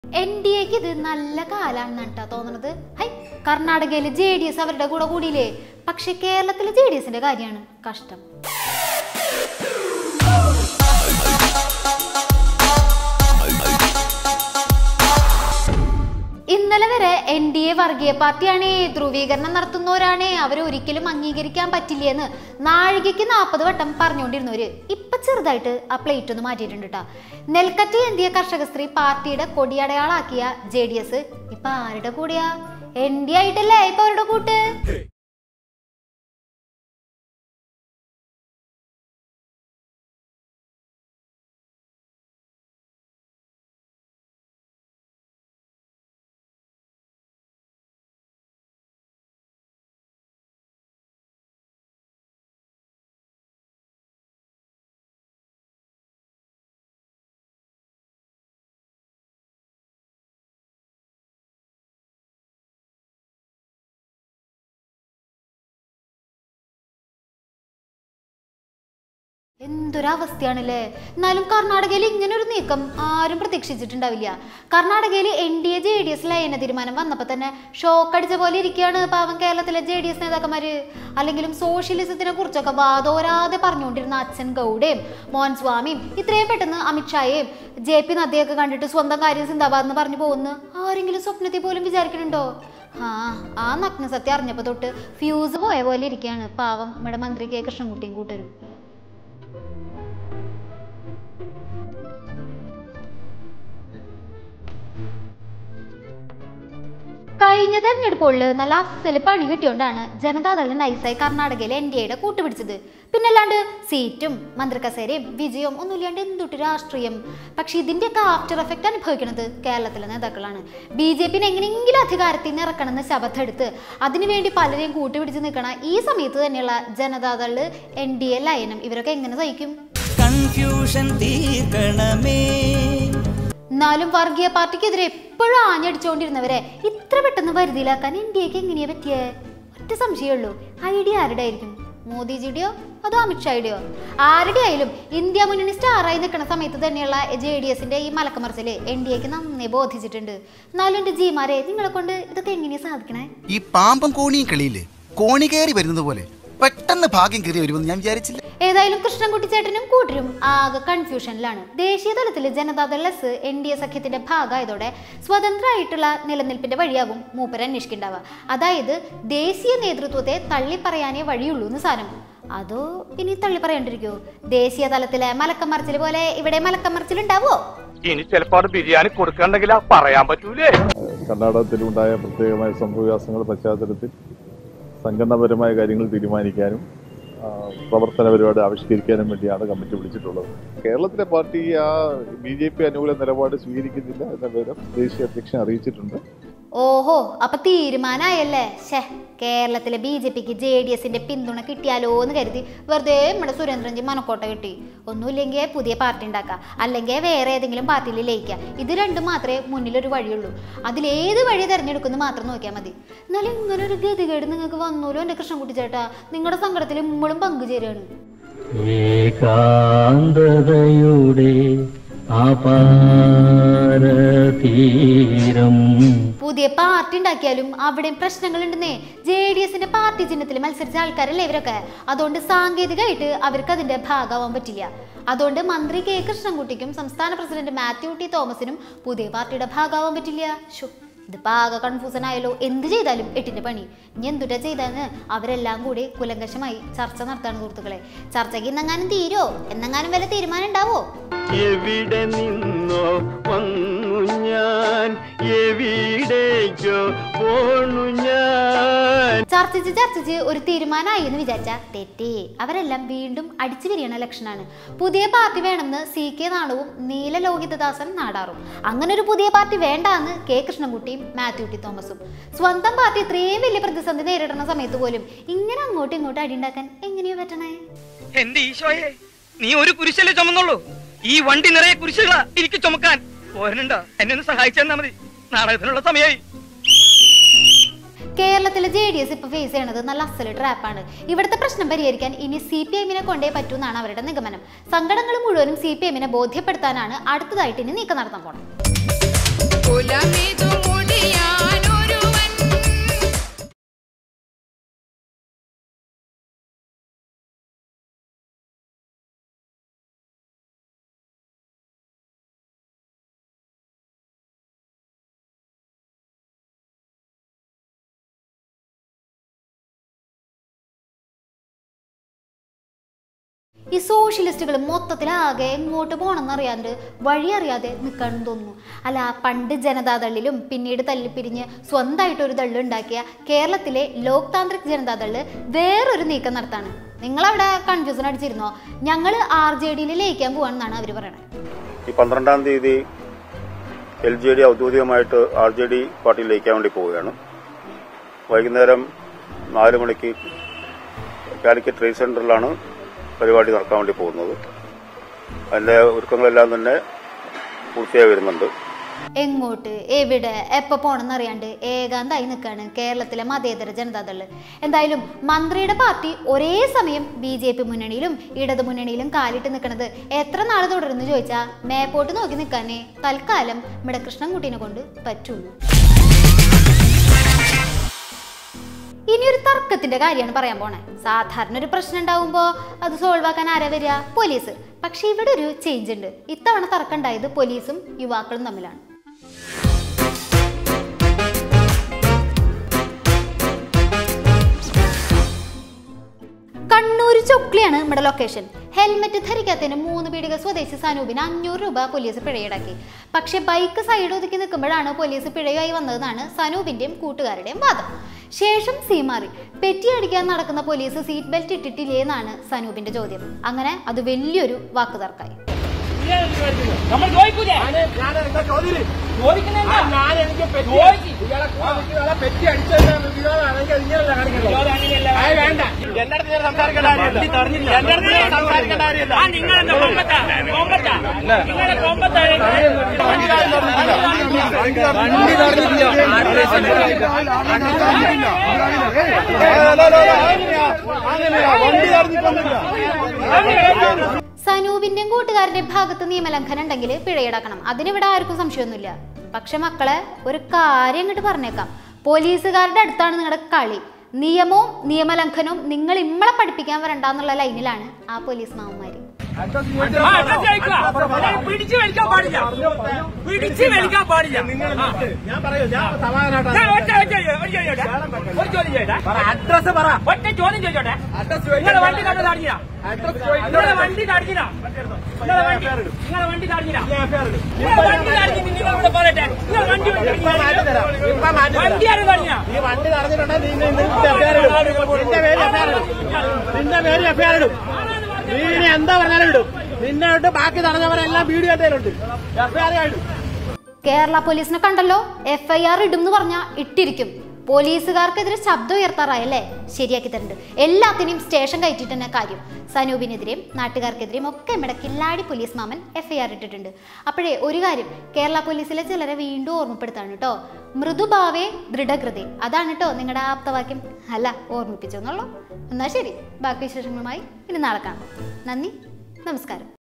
NDAക്ക് ഇത് നല്ല കാലാണെന്നാണ് കേട്ടോ തോന്നുന്നത്. ഹൈ, കർണാടകയിൽ JDS അവരുടെ കൂടെ കൂടിയില്ലേ, പക്ഷെ കേരളത്തിലെ JDSന്റെ കാര്യമാണ് കഷ്ടം. ഇന്നലെ വരെ NDA വർഗീയ പാർട്ടിയാണ്, ധ്രുവീകരണം നടത്തുന്നവരാണ്, അവരെ ഒരിക്കലും അംഗീകരിക്കാൻ പറ്റില്ലെന്ന് നാഴികയ്ക്ക് 40 വട്ടം പറഞ്ഞുകൊണ്ടിരുന്നവര് ഇപ്പൊ ചെറുതായിട്ട് ആ പ്ലേറ്റ് ഒന്ന് മാറ്റിയിട്ടുണ്ട് കേട്ടോ. നെൽക്കറ്റ് ഏന്തിയ കർഷക സ്ത്രീ പാർട്ടിയുടെ കൊടിയടയാളാക്കിയ JDS ഇപ്പൊ ആരുടെ കൂടെയാ? NDA ആയിട്ടല്ലേ ഇപ്പൊ അവരുടെ കൂട്ട്. എന്തൊരവസ്ഥയാണല്ലേ. എന്നാലും കർണാടകയിൽ ഇങ്ങനെ ഒരു നീക്കം ആരും പ്രതീക്ഷിച്ചിട്ടുണ്ടാവില്ല. കർണാടകയിൽ NDA JDS ലയന തീരുമാനം വന്നപ്പോൾ തന്നെ ഷോക്ക് അടിച്ച പോലെ ഇരിക്കുകയാണ് പാവം കേരളത്തിലെ JDS നേതാക്കന്മാര്. അല്ലെങ്കിലും സോഷ്യലിസത്തിനെ കുറിച്ചൊക്കെ വാദോരാതെ പറഞ്ഞുകൊണ്ടിരുന്ന അച്ഛൻ ഗൗഡയും മോഹൻസ്വാമിയും ഇത്രയും പെട്ടെന്ന് അമിത്ഷായെയും JP നദ്ദയൊക്കെ കണ്ടിട്ട് സ്വന്തം കാര്യം സിന്ദാബാദ് എന്ന് പറഞ്ഞു പോകുന്നു ആരെങ്കിലും സ്വപ്നത്തിൽ പോലും വിചാരിക്കുന്നുണ്ടോ? ആ നഗ്ന സത്യം അറിഞ്ഞപ്പോൾ തൊട്ട് ഫ്യൂസ് പോയ പോലെ ഇരിക്കുകയാണ് പാവം നമ്മുടെ മന്ത്രി K കൃഷ്ണൻകുട്ടിയും കൂട്ടരും. കഴിഞ്ഞ തെരഞ്ഞെടുപ്പുകളിൽ നല്ല അസല് പണി കിട്ടിയോണ്ടാണ് ജനതാദളിന് നൈസായി കർണാടകയിലെ NDAയുടെ കൂട്ടുപിടിച്ചത്. പിന്നല്ലാണ്ട് സീറ്റും മന്ത്രിക്കസേരയും വിജയവും ഒന്നുമില്ലാണ്ട് എന്തൊട്ട് രാഷ്ട്രീയം. പക്ഷെ ഇതിന്റെയൊക്കെ ആഫ്റ്റർ എഫക്റ്റ് അനുഭവിക്കുന്നത് കേരളത്തിലെ നേതാക്കളാണ്. BJPനെ എങ്ങനെയെങ്കിലും അധികാരത്തിൽ നിന്ന് ഇറക്കണമെന്ന് ശപഥെടുത്ത് അതിനുവേണ്ടി പലരെയും കൂട്ടുപിടിച്ച് നിൽക്കണ ഈ സമയത്ത് തന്നെയുള്ള ജനതാദള് NDA ലയനം ഇവരൊക്കെ എങ്ങനെ സഹിക്കും? കൺഫ്യൂഷൻ തീർക്കണമേ. എന്നാലും വർഗീയ പാർട്ടിക്കെതിരെ എപ്പോഴും ആഞ്ഞടിച്ചുകൊണ്ടിരുന്നവരെ ഇത്ര പെട്ടെന്ന് വരുതിയിലാക്കാൻ NDAക്ക് എങ്ങനെയാ പറ്റിയേ? ഒറ്റ സംശയമുള്ളൂ, ഐഡിയ ആരുടെ ആയിരിക്കും? മോദിജിയുടെയോ അതോ അമിത്ഷായുടെയോ? ആരുടെ ആയാലും ഇന്ത്യ മുന്നണി സ്റ്റാറായി നിൽക്കുന്ന സമയത്ത് തന്നെയുള്ള JDSന്റെ ഈ മലക്കമറിച്ചില് NDAക്ക് നന്നേ ബോധിച്ചിട്ടുണ്ട്. എന്നാലും എന്റെ ജീമാരെ, നിങ്ങളെ കൊണ്ട് ഇതൊക്കെ എങ്ങനെയാ സാധിക്കണേ? ഈ പാമ്പും കോണിയും കളിയില്ലേ, കോണി കയറി വരുന്നത് പോലെ പെട്ടെന്ന് ഭാഗ്യം കയറി വരുമെന്ന് ഞാൻ വിചാരിച്ചില്ല. ഏതായാലും കൃഷ്ണൻകുട്ടി ചേട്ടനും കൂട്ടരും ആകെ കൺഫ്യൂഷനിലാണ്. ദേശീയ തലത്തിൽ ജനതാദൾ NDA സഖ്യത്തിന്റെ ഭാഗമായതോടെ സ്വതന്ത്രമായിട്ടുള്ള നിലനിൽപ്പിന്റെ വഴിയാകും മൂപ്പര് അന്വേഷിക്കുന്നുണ്ടാവുക. അതായത് ദേശീയ നേതൃത്വത്തെ തള്ളിപ്പറയാനേ വഴിയുള്ളൂ എന്ന് സാധനം. അതോ ഇനി തള്ളിപ്പറയാണ്ടിരിക്കോ? ദേശീയ തലത്തിലെ മലക്കമറിച്ചിൽ പോലെ ഇവിടെ മലക്കമറിച്ചിൽ ഉണ്ടാവോ? ഇനി ചിലപ്പോൾ ബിരിയാണി കൊടുക്കണ്ടെങ്കിൽ പറയാൻ പറ്റൂലേ. കർണാടകത്തിലുണ്ടായ പ്രത്യേകമായ സംഭവവികാസങ്ങളുടെ പശ്ചാത്തലത്തിൽ സംഘടനാപരമായ കാര്യങ്ങൾ തീരുമാനിക്കാനും പ്രവർത്തന പരിപാടി ആവിഷ്കരിക്കാനും വേണ്ടിയാണ് കമ്മിറ്റി വിളിച്ചിട്ടുള്ളത്. കേരളത്തിലെ പാർട്ടി BJP അനുകൂല നിലപാട് സ്വീകരിക്കുന്നില്ല എന്ന വിവരം ദേശീയ അധ്യക്ഷൻ അറിയിച്ചിട്ടുണ്ട്. ഓഹോ, അപ്പൊ തീരുമാനമായല്ലേ? കേരളത്തിലെ BJPക്ക് JDSന്റെ പിന്തുണ കിട്ടിയാലോ എന്ന് കരുതി വെറുതെ നമ്മുടെ സുരേന്ദ്രൻജി മനക്കോട്ട കിട്ടി. ഒന്നുമില്ലെങ്കിൽ പുതിയ പാർട്ടി ഉണ്ടാക്കുക, അല്ലെങ്കിൽ വേറെ ഏതെങ്കിലും പാർട്ടിയിൽ ലയിക്കുക. ഇത് രണ്ടും മാത്രമേ മുന്നിലൊരു വഴിയുള്ളൂ. അതിലേത് വഴി തിരഞ്ഞെടുക്കുന്നു മാത്രം നോക്കിയാൽ മതി. എന്നാലും ഇങ്ങനെ ഒരു ഗതികേട് നിങ്ങൾക്ക് വന്നോലോ എന്റെ കൃഷ്ണൻകുട്ടി ചേട്ടാ. നിങ്ങളുടെ സങ്കടത്തിൽ നമ്മളും പങ്കുചേരുകയാണ്. പുതിയ പാർട്ടി ഉണ്ടാക്കിയാലും അവിടെയും പ്രശ്നങ്ങൾ ഉണ്ടെന്നേ. JDSന്റെ പാർട്ടി ചിഹ്നത്തിൽ മത്സരിച്ച ആൾക്കാരല്ലേ ഇവരൊക്കെ. അതുകൊണ്ട് സാങ്കേതികമായിട്ട് അവർക്ക് അതിന്റെ ഭാഗമാവാൻ പറ്റില്ല. അതുകൊണ്ട് മന്ത്രി K കൃഷ്ണൻകുട്ടിക്കും സംസ്ഥാന പ്രസിഡന്റ് മാത്യു T തോമസിനും പുതിയ പാർട്ടിയുടെ ഭാഗമാവാൻ പറ്റില്ല. ഇതിപ്പോ ആകെ കൺഫ്യൂസൺ ആയാലോ. എന്ത് ചെയ്താലും എട്ടിന്റെ പണി. ഇനി എന്തുട്ടാ ചെയ്താന്ന് അവരെല്ലാം കൂടി കുലങ്കശമായി ചർച്ച നടത്താണ് സുഹൃത്തുക്കളെ. ചർച്ചയ്ക്ക് ഇന്നെങ്ങാനും തീരോ? എന്നെങ്ങാനും വല്ല തീരുമാനം ഉണ്ടാവോ? എവിടെ നിന്നോ വന്നു ഞാൻ, എവിടേക്കോ പോണു ഞാൻ. ചർച്ചിച്ച് ഒരു തീരുമാനമായി എന്ന് വിചാരിച്ച തെറ്റേ. അവരെല്ലാം വീണ്ടും അടിച്ചു പിരിയണ ലക്ഷണാണ്. പുതിയ പാർട്ടി വേണമെന്ന് CK നാണവും നീലലോഹിതദാസൻ നാടാറും. അങ്ങനെ ഒരു പുതിയ പാർട്ടി വേണ്ടാന്ന് K കൃഷ്ണൻകുട്ടിയും മാത്യു T തോമസും. സ്വന്തം പാർട്ടി ഇത്രയും വലിയ പ്രതിസന്ധി നേരിടുന്ന സമയത്ത് പോലും ഇങ്ങനെ അങ്ങോട്ടും ഇങ്ങോട്ടും അടിയുണ്ടാക്കാൻ എങ്ങനെയോ പറ്റണേ? എന്റെ ഈശോയെ, നീ ഒരു കുരിശല്ലേ ചുമന്നുള്ളൂ? ഈ വണ്ടി നിറയെ കുരിശുകളാ എനിക്ക് ചുമക്കാൻ. പോരനുണ്ടോ? എന്നെ ഒന്ന് സഹായിച്ചാൽ മതി. നാടകത്തിനുള്ള സമയമായി. കേരളത്തിലെ JDS ഇപ്പൊ ഫേസ് ചെയ്യണത് നല്ല അസല് ട്രാപ്പാണ്. ഇവിടുത്തെ പ്രശ്നം പരിഹരിക്കാൻ ഇനി CPMനെ കൊണ്ടേ പറ്റൂന്നാണ് അവരുടെ നിഗമനം. സങ്കടങ്ങൾ മുഴുവനും CPMനെ ബോധ്യപ്പെടുത്താനാണ് അടുത്തതായിട്ട് ഇനി നീക്കം നടത്താൻ പോണത്. ഈ സോഷ്യലിസ്റ്റുകൾ മൊത്തത്തിലാകെ എങ്ങോട്ട് പോകണമെന്ന് അറിയാണ്ട് വഴി അറിയാതെ നിൽക്കാണെന്ന് തോന്നുന്നു. അല്ല, പണ്ട് ജനതാദളിലും പിന്നീട് തല്ലിപ്പിരിഞ്ഞ് സ്വന്തമായിട്ടൊരു ദള്ള് ഉണ്ടാക്കിയ കേരളത്തിലെ ലോക് താന്ത്രിക് ജനതാദള് വേറൊരു നീക്കം നടത്താണ്. നിങ്ങളവിടെ കൺഫ്യൂഷൻ അടിച്ചിരുന്നോ? ഞങ്ങൾ RJDയിൽ ലയിക്കാൻ പോവാണെന്നാണ് അവർ പറയണത്. ഈ 12-ാം തീയതി LJD ഔദ്യോഗികമായിട്ട് RJD പാർട്ടിയിൽ ലയിക്കാൻ വേണ്ടി പോവുകയാണ്. വൈകുന്നേരം 4 മണിക്ക് കാലിക്കറ്റ് ട്രേഡ് സെന്ററിലാണ് പരിപാടി നടക്കാൻ വേണ്ടി പോകുന്നത്. അതിന്റെ ഒരുക്കങ്ങളെല്ലാം തന്നെ പൂർത്തിയായി വരുന്നുണ്ട്. എങ്ങോട്ട്, എവിടെ, എപ്പോൾ പോകണമെന്ന് അറിയാണ്ട് ഏകാന്തായി നിൽക്കുകയാണ് കേരളത്തിലെ മതേതര ജനതാദള്. എന്തായാലും മന്ത്രിയുടെ പാർട്ടി ഒരേ സമയം BJP മുന്നണിയിലും ഇടതു മുന്നണിയിലും കാലിട്ട് നിൽക്കുന്നത് എത്ര നാൾ തുടരുന്നു ചോദിച്ചാൽ മേപ്പോട്ട് നോക്കി നിൽക്കാനേ തൽക്കാലം ഇവിടെ കൃഷ്ണൻകുട്ടീനെ കൊണ്ട് പറ്റുള്ളൂ. ഇനിയൊരു തർക്കത്തിന്റെ കാര്യമാണ് പറയാൻ പോണേ. സാധാരണ ഒരു പ്രശ്നം ഉണ്ടാവുമ്പോൾ അത് സോൾവ് ആക്കാൻ ആരാ വരിക? പോലീസ്. പക്ഷെ ഇവിടെ ഒരു ചേഞ്ച് ഉണ്ട്. ഇത്തവണ തർക്കം ഉണ്ടായത് പോലീസും യുവാക്കളും തമ്മിലാണ്. കണ്ണൂർ ചൊക്ലിയാണ് നമ്മുടെ ലൊക്കേഷൻ. ഹെൽമെറ്റ് ധരിക്കാത്തതിന് 3 പീടിക സ്വദേശി സനൂപിന് 500 രൂപ പോലീസ് പിഴയീടാക്കി. പക്ഷെ ബൈക്ക് സൈഡ് ഒതുക്കി നിൽക്കുമ്പോഴാണ് പോലീസ് പിഴയായി വന്നതെന്നാണ് സനൂപിന്റെയും കൂട്ടുകാരുടെയും വാദം. ശേഷം മാറി പെറ്റിയടിക്കാൻ നടക്കുന്ന പോലീസ് സീറ്റ് ബെൽറ്റ് ഇട്ടിട്ടില്ലേ എന്നാണ് സനൂപിന്റെ ചോദ്യം. അങ്ങനെ അത് വലിയൊരു വാക്കുതർക്കായി. സനൂപിന്റെയും കൂട്ടുകാരുടെ ഭാഗത്ത് നിയമലംഘനം ഉണ്ടെങ്കിൽ പിഴയടക്കണം. അതിനിവിടെ ആർക്കും സംശയമൊന്നുമില്ല. പക്ഷെ മക്കളെ, ഒരു കാര്യം ഇങ്ങോട്ട് പറഞ്ഞേക്കാം. പോലീസുകാരുടെ അടുത്താണ് നിങ്ങളുടെ കളി. നിയമവും നിയമലംഘനവും നിങ്ങൾ ഇമ്മളെ പഠിപ്പിക്കാൻ വരണ്ടെന്നുള്ള ലൈനിലാണ് ആ പോലീസ് മാമന്മാര്. എന്താ പറഞ്ഞാലും ഇടും. നിന്നെ ഇട്ട് ബാക്കി നടന്നവരെല്ലാം വീഡിയോ ഉണ്ട്. കേരള പോലീസിനെ കണ്ടല്ലോ, FIR ഇടും എന്ന് പറഞ്ഞാൽ ഇട്ടിരിക്കും. പോലീസുകാർക്കെതിരെ ശബ്ദം ഉയർത്താറായല്ലേ? ശരിയാക്കി തരുന്നുണ്ട്. എല്ലാത്തിനെയും സ്റ്റേഷൻ കയറ്റിട്ട് തന്നെ കാര്യം. സനൂപിനെതിരെയും നാട്ടുകാർക്കെതിരെയും ഒക്കെ ഇവിടെ കില്ലാടി പോലീസ് മാമൻ FIR ഇട്ടിട്ടുണ്ട്. അപ്പോഴേ ഒരു കാര്യം കേരള പോലീസിലെ ചിലരെ വീണ്ടും ഓർമ്മപ്പെടുത്താണ് കേട്ടോ. മൃദുഭാവേ ദൃഢകൃതി. അതാണ് കേട്ടോ നിങ്ങളുടെ ആപ്തവാക്യം. അല്ല, ഓർമ്മിപ്പിച്ചോന്നുള്ളൂ. എന്നാൽ ശരി, ബാക്കി വിശേഷങ്ങളുമായി ഇനി നാളെ കാണാം. നന്ദി, നമസ്കാരം.